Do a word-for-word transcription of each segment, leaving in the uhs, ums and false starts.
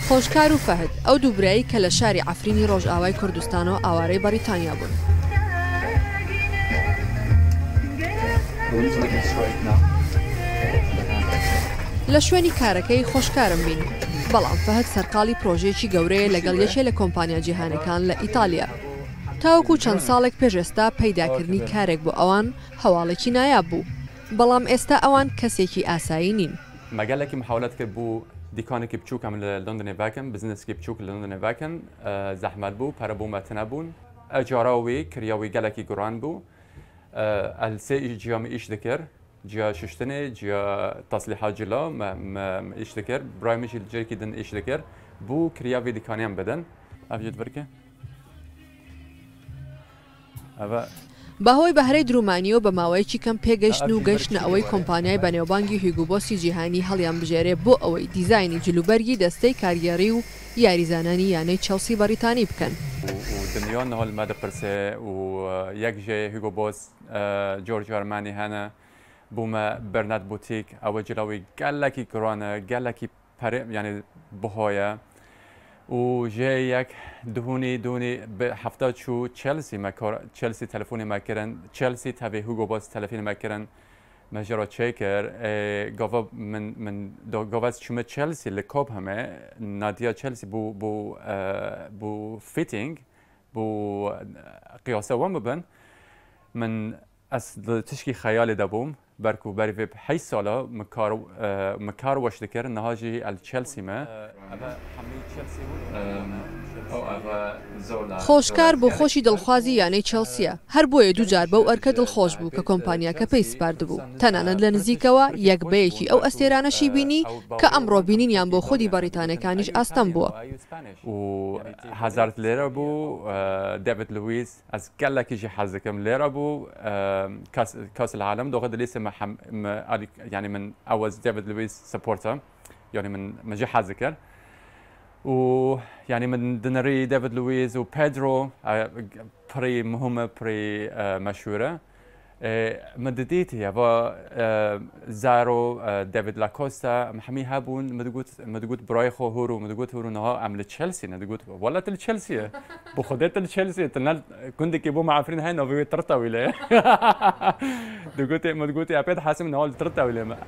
خۆشکار و فەهد ئەو دووبرایی کە لە شاری عەفرینی ڕۆژئاوای کوردستانەوە ئاوارەی بەریتانیا بوون. لە شوێنی کارەکەی خۆشکارم بین، بەڵام فەهد سەرقاڵی پرۆژەیەکی گەورەیە لەگەڵ یەکێ لە کۆمپانیا جیهانەکان لە ئیتالیا. تاوەکو چەند ساڵێک پێش ئێستا پەیداکردنی کارێک بۆ ئەوان هەواڵێکی نایاب بوو، بەڵام ئێستا ئەوان کەسێکی ئاسایی نین. مەگەلێکی محاولەت کرد بوو دیکانێکی بچووکم لە لۆندۆنێ باکەم، بزنسکی بچووک لە لۆندۆنێ باکەم، زەحمەت بوو، پەرە بوومەتە نەبوون، ئەجاراوی کریاوی گەلێکی گۆڕان بوو، ئەلسێ جیامی ئیش دەکرد، جیا ششتنێ جیا تەسلیحات جلا ئیش دەکرد، برایمیشی جێکی دن ئیش دەکرد، بوو کریاوی دیکانیان بدەن. ئەڤێت بەرکە بەهۆی بەهرەی درومانیەوە بە ماوەیەکی کەم پێگەشتن و گەشتنە ئەوەی کۆمپانیای بەنێوبانگی هیوگۆ بۆسی جیهانی هەڵیان بژێرێ بۆ ئەوەی دیزاینی جلوبەرگی دەستەی کارگێڕی و یاریزانانی یانەی چەلسی بەریتانی بکەن. دنیا نەهۆڵ مەدەپرسێ و یەک ژێ هیوگۆ بۆس جۆرج ئەرمانی هەنە بوومە بەرنات بوتیک، ئەوە جلاوی گەلێکی گڕانە، گەلێکی یعنی بەهۆیە و ژێ یەک دهونی دونی هەفتە چوو چێلسی چێلسی تەلەفۆنی مەکردن، چێلسی تەبێ هیوگۆ بۆس تەلەفۆنی مەکردن مەژێرۆ چێ کرد، من گۆڤەس چوومە چێلسی لە کۆپ هەمێ نادیا چێلسی بوو فیتینگ بوو قیاسە وەم ببن، من ئەس تشکی خەیالی دەبووم بەرکو بەری حەی ساڵە مکار وەش دەکرد نەهاژی ئەل چێلسی مە. خۆشکار بۆ خۆشی دڵخوازی یانەی چێلسیە، هەر بۆیە دووجار بەو ئەرکە دڵخۆش بوو کە کۆمپانیاکە پێی سپاردبوو، تەنانەت لە نزیکەوە یەک بەیەکی ئەو ئەستێرانەشی بینی کە ئەمڕۆ بینینیان بۆ خودی بەریتانەکانیش ئاستەم بووە. و هەزار لێرە بوو، دەڤید لویس ئەس گەلێکیشی حەز دەکەم لێرە بوو، کەس لە عالەم دۆخە دەلیسە یعنی من ئەوەز دەڤید لویس سپۆرتە، یعنی من مەژە حەز دەکرد و يعني من دنري ديفيد لويز وبيدرو بري مهمة بري مشهورة مدديتي يابا زارو ديفيد لاكوستا محمي هابون مدقوت مدقوت برايخو هورو مدقوت هورو نها عمل تشيلسي ندقوت ولا تل تشيلسي بخدت تشيلسي تنال كنت كيبو مع عفرين هاي نوفي ترتا ولا دقوت مدقوت يا بيت حاسم نهال ترتا ولا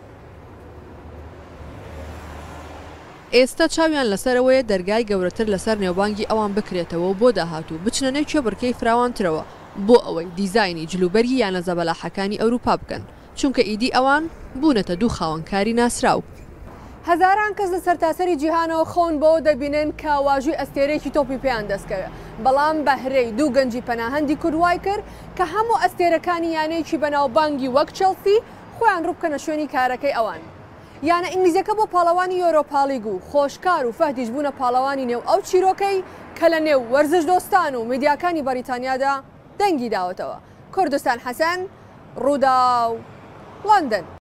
ئێستا چاویان لەسەرەوەیە دەرگای گەورەتر لەسەر نێوبانگی ئەوان بکرێتەوە و بۆ داهاتوو بچنە نێو کێبڕکەی فراوانترەوە بۆ ئەوەی دیزاینی جلوبەرگی یانە زەبەلاحەکانی ئەوروپا بکەن، چونکە ئیدی ئەوان بوونەتە دوو خاوەنکاری ناسراو. هەزاران کەس لە سەرتاسەری جیهانەوە خۆن بەوە دەبینن کە واژووی ئەستێرەیەکی تۆپی پێیان دەستکەوێت، بەڵام بەهرەی دوو گەنجی پەناهەندی کوردوای کرد کە هەموو ئەستێرەکانی یانەیەکی بەناوبانگی وەک چێلسی خۆیان ڕووبکەنە شوێنی کارەکەی ئەوان. یانە ئینگلیزیەکە بۆ پاڵەوانی یۆرۆپالیگ و خۆشکار و فەهدیش بوونە پاڵەوانی نێو ئەو چیرۆکەی کە لە نێو وەرزش دۆستان و میدیاکانی بەریتانیادا دەنگی داوەتەوە. کوردستان حەسەن، ڕوودا و لەندەن.